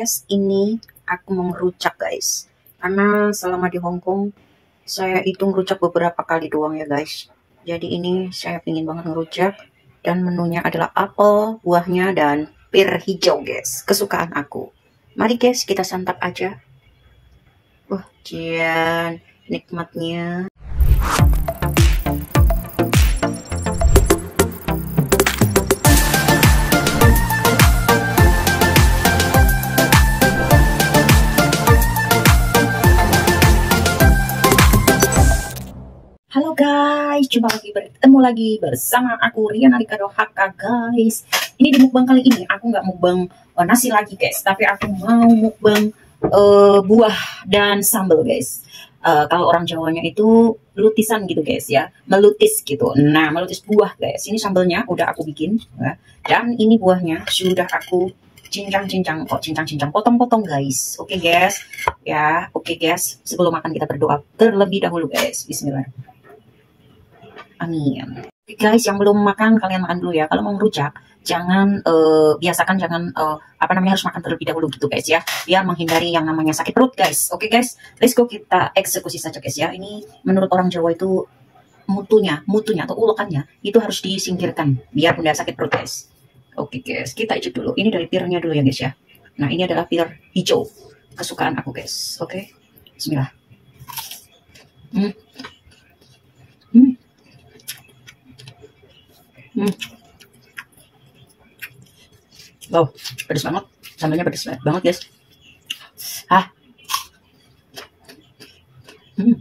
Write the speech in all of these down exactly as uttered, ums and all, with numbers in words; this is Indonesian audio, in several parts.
Guys, ini aku mau ngerujak guys. Karena selama di Hong Kong saya itu ngerujak beberapa kali doang ya guys. Jadi ini saya pingin banget ngerujak. Dan menunya adalah apel, buahnya, dan pir hijau guys. Kesukaan aku. Mari guys kita santap aja. Wah, cian nikmatnya. Halo guys, jumpa lagi bertemu lagi bersama aku Rian Arikado H K guys. Ini di mukbang kali ini aku nggak mukbang uh, nasi lagi guys, tapi aku mau mukbang uh, buah dan sambal guys. Uh, kalau orang Jawanya itu lutisan gitu guys ya, melutis gitu. Nah, melutis buah guys. Ini sambalnya udah aku bikin ya. Dan ini buahnya sudah aku cincang-cincang, kok cincang-cincang, potong-potong guys. Oke okay, guys, ya oke okay, guys. Sebelum makan kita berdoa terlebih dahulu guys. Bismillah. Amin. Oke guys, yang belum makan kalian makan dulu ya. Kalau mau ngerujak, jangan uh, biasakan jangan uh, apa namanya harus makan terlebih dahulu gitu guys ya. Biar menghindari yang namanya sakit perut guys. Oke guys, let's go kita eksekusi saja guys ya. Ini menurut orang Jawa itu mutunya, mutunya atau ulekannya itu harus disingkirkan biar tidak sakit perut guys. Oke guys, kita icip dulu. Ini dari pirnya dulu ya guys ya. Nah, ini adalah pir hijau kesukaan aku guys. Oke. Bismillah. Hmm. Hmm. Hmm. Wow, pedas banget. Sambalnya pedas banget guys. Ah. Hmm.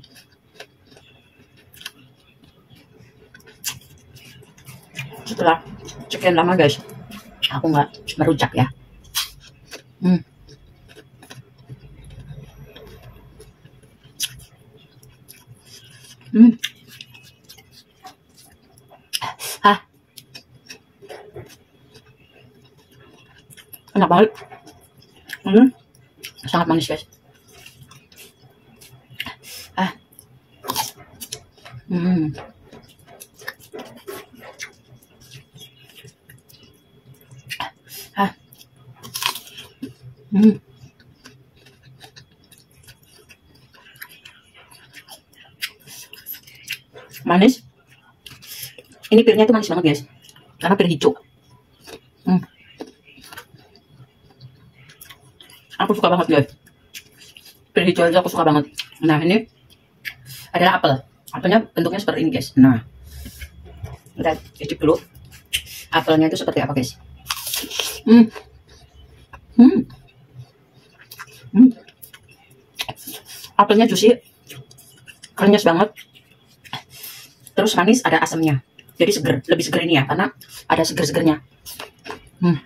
Setelah sekian lama guys, aku nggak merujak ya. Hmm. Hmm. Ah. Enak banget. Hmm. Sangat manis guys. Ah. Hmm. Ah. Hmm. Manis. Ini pirnya itu manis banget guys. Karena pir hijau. Hmm. Aku suka banget guys. Pir hijau aja aku suka banget. Nah, ini adalah apel. Apelnya bentuknya seperti ini guys. Nah, kita icip dulu. Apelnya itu seperti apa guys? Hmm. Hmm. Hmm. Apelnya juicy. Krenyes banget. Terus manis, ada asamnya. Jadi seger, lebih seger ini ya, karena ada seger-segernya. Hmm.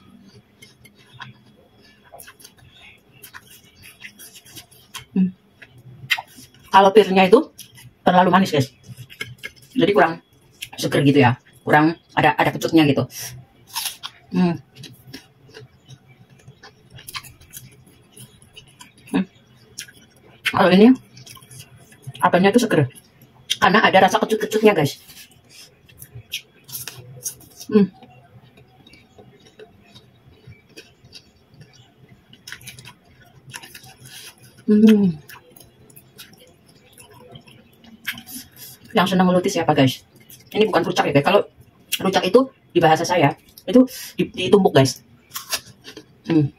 Hmm. Kalau pirnya itu terlalu manis guys, jadi kurang seger gitu ya, kurang ada ada kecutnya gitu. Hmm. Hmm. Kalau ini apelnya itu seger, karena ada rasa kecut-kecutnya guys. Hmm. Hmm. Yang senang melutis siapa guys? Ini bukan rujak ya guys. Kalau rujak itu di bahasa saya itu ditumbuk guys. Hmm.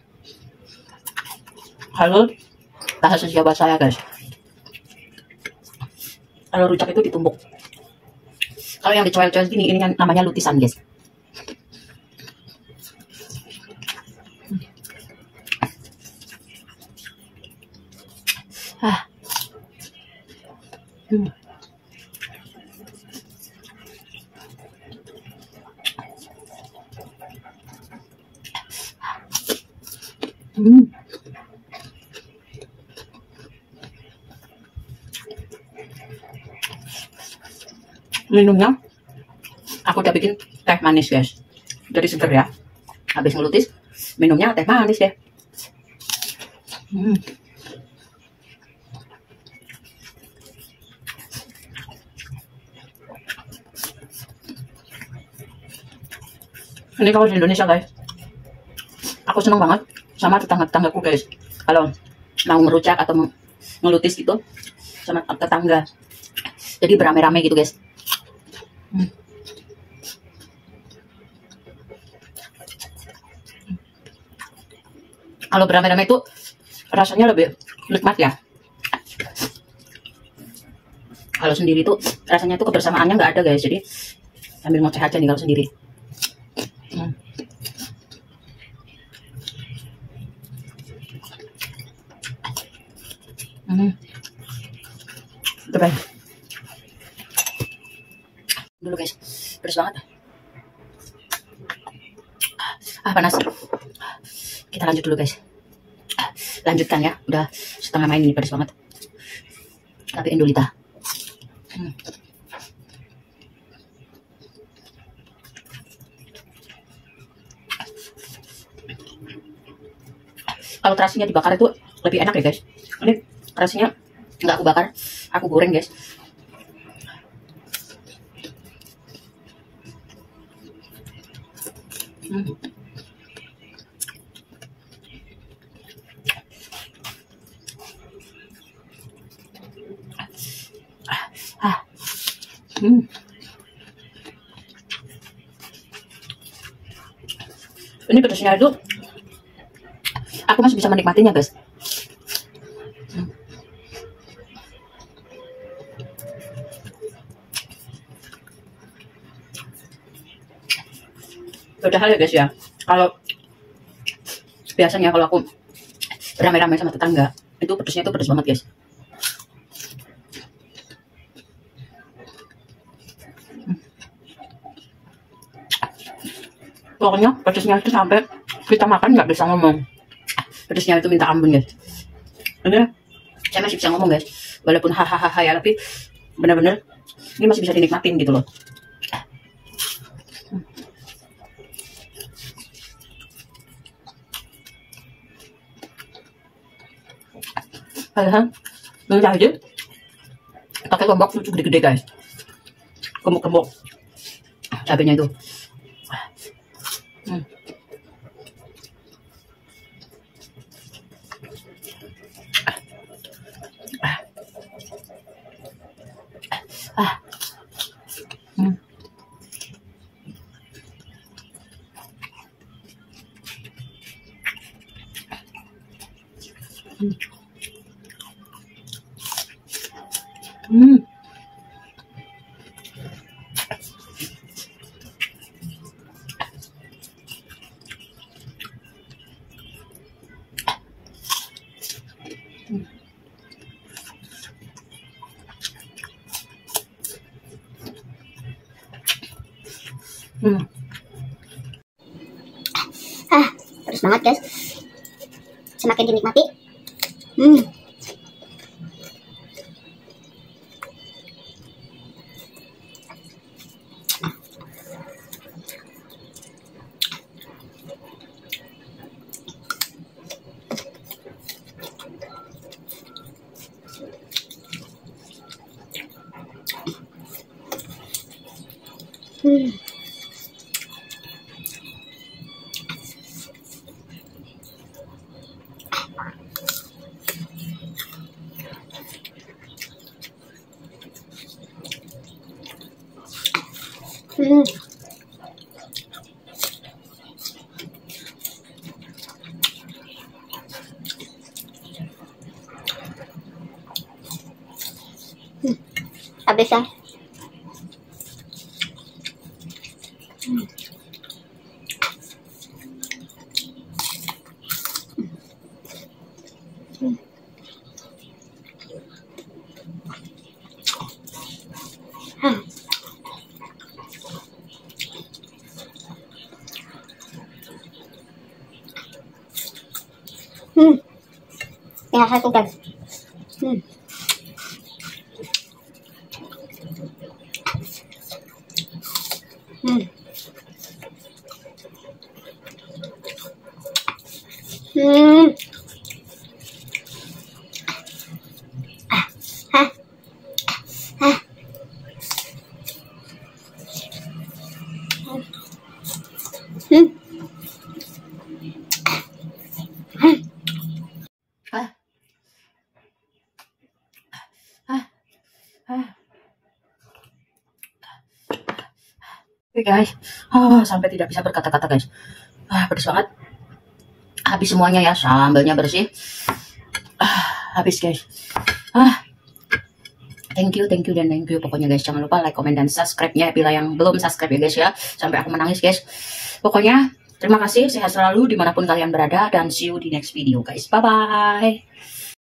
Kalau bahasa Jawa saya guys, kalau rujak itu ditumbuk. Kalau yang dicoel-coel gini, ini kan namanya lutisan guys. Ah. Hmm. Hmm. Minumnya aku udah bikin teh manis guys, jadi seger ya. Habis ngelutis minumnya teh manis deh. Hmm. Ini kalau di Indonesia guys, aku seneng banget sama tetangga-tetanggaku guys. Kalau mau merucak atau ngelutis gitu sama tetangga. Jadi beramai-ramai gitu guys. Hmm. Kalau beramai-ramai itu rasanya lebih nikmat ya. Kalau sendiri tuh rasanya tuh kebersamaannya nggak ada guys. Jadi sambil ngoceh aja nih kalau sendiri. Hmm. Hmm. Udah baik. Dulu guys, pedas banget. Ah panas. Kita lanjut dulu guys. Lanjutkan ya, udah setengah main ini pedas banget. Tapi Indulita. Hmm. Kalau terasinya dibakar itu lebih enak ya guys. Ini terasinya nggak aku bakar, aku goreng guys. Hmm. Ah. Hmm. Ini pedasnya itu aku masih bisa menikmatinya guys. Hmm. Beda hal ya guys ya. Kalau biasanya kalau aku beramai-ramai sama tetangga itu pedasnya itu pedas banget guys. Pokoknya pedasnya itu sampai kita makan nggak bisa ngomong. Pedasnya itu minta ampun guys. Ini saya masih bisa ngomong guys, walaupun hahaha ya, tapi benar-benar ini masih bisa dinikmatin gitu loh. Padahal beli aja pakai lombok lucu gede-gede guys, gemuk-gemuk cabenya itu. Hmm. Ah. Hmm. Hmm. Hmm. Hmm. Ah, terus banget guys. Semakin dinikmati. Hmm. Hmm. Hmm. Hmm. Habis ya. Hmm. Hmm. Hmm. Hmm. Tinggal satu guys. Hmm. Hmm. Hmm. Ah. Ah. Ah. Hmm. Oke guys, ah, sampai tidak bisa berkata-kata guys. Ah, pedes banget. Habis semuanya ya, sambalnya bersih. Ah, habis guys. Ah, thank you, thank you, dan thank you. Pokoknya guys, jangan lupa like, comment, dan subscribe-nya. Bila yang belum subscribe ya guys ya, sampai aku menangis guys. Pokoknya terima kasih, sehat selalu dimanapun kalian berada, dan see you di next video guys. Bye bye.